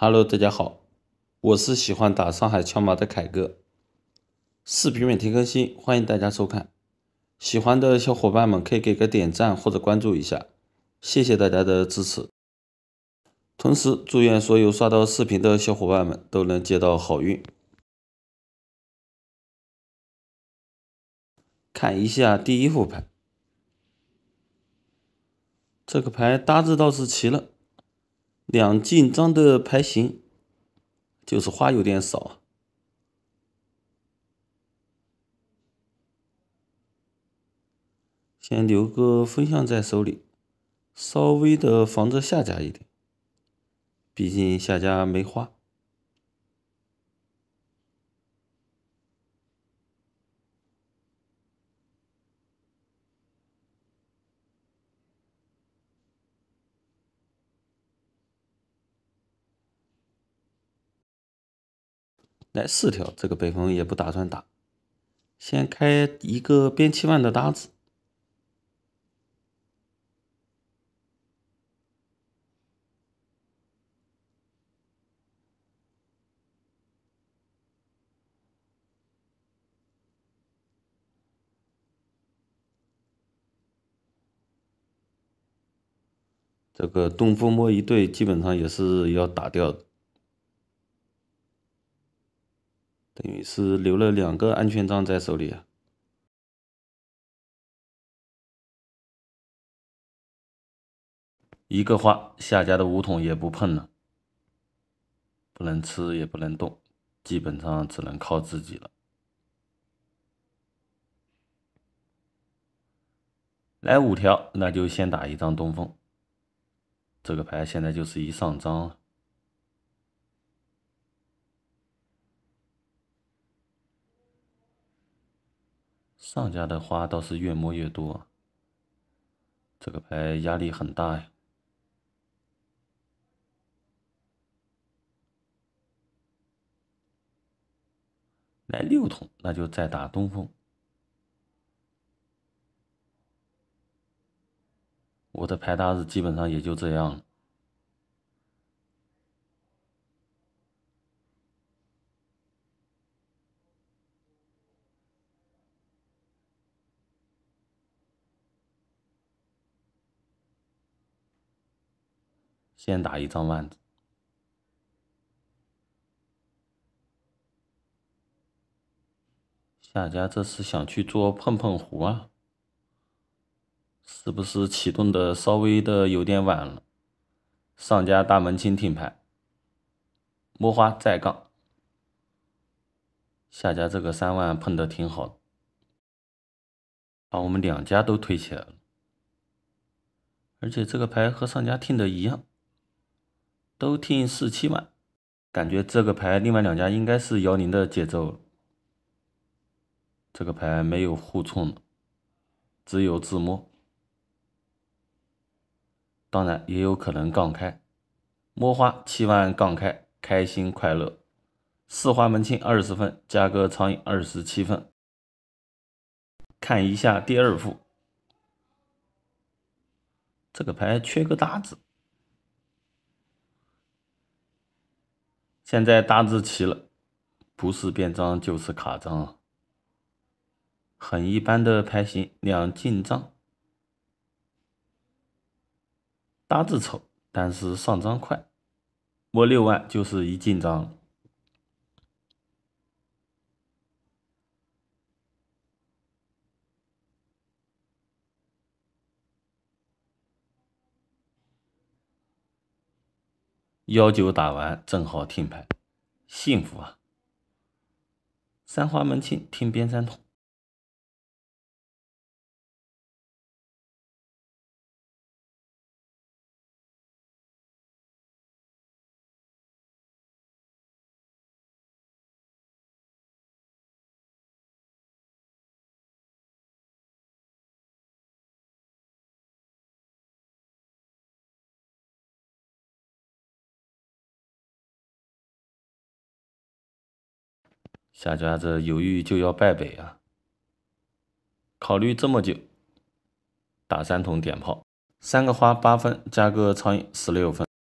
Hello，大家好，我是喜欢打上海枪马的凯哥。视频每天更新，欢迎大家收看。喜欢的小伙伴们可以给个点赞或者关注一下，谢谢大家的支持。同时，祝愿所有刷到视频的小伙伴们都能接到好运。看一下第一副牌，这个牌大致倒是齐了，两进张的牌型，就是花有点少。先留个风向在手里，稍微的防着下家一点，毕竟下家没花。来4条，这个北风也不打算打，先开一个边7万的搭子。这个东风摸一对，基本上也是要打掉的，等于是留了2个安全章在手里啊。一个花，下家的5筒也不碰了，不能吃也不能动，基本上只能靠自己了。来5条，那就先打一张东风。这个牌现在就是一上张了。上家的花倒是越摸越多，这个牌压力很大呀。来6筒，那就再打东风。我的牌搭子基本上也就这样了。先打一张万子。下家这是想去做碰碰胡啊？是不是启动的稍微的有点晚了？上家大门清听牌，摸花再杠，下家这个3万碰的挺好的，把我们2家都推起来了。而且这个牌和上家听的一样，都听4、7万，感觉这个牌另外2家应该是摇0的节奏了。这个牌没有互冲的，只有自摸，当然也有可能杠开，摸花7万杠开，开心快乐。4花门清20分，加个苍蝇27分。看一下第2副，这个牌缺个搭子，现在搭子齐了，不是变张就是卡张了。很一般的牌型，2进张，搭子丑，但是上张快，摸6万就是一进张了。19打完正好听牌，幸福啊！3花门清听边3筒。下家这犹豫就要败北啊！考虑这么久，打3筒点炮，3个花8分，加个苍蝇16分。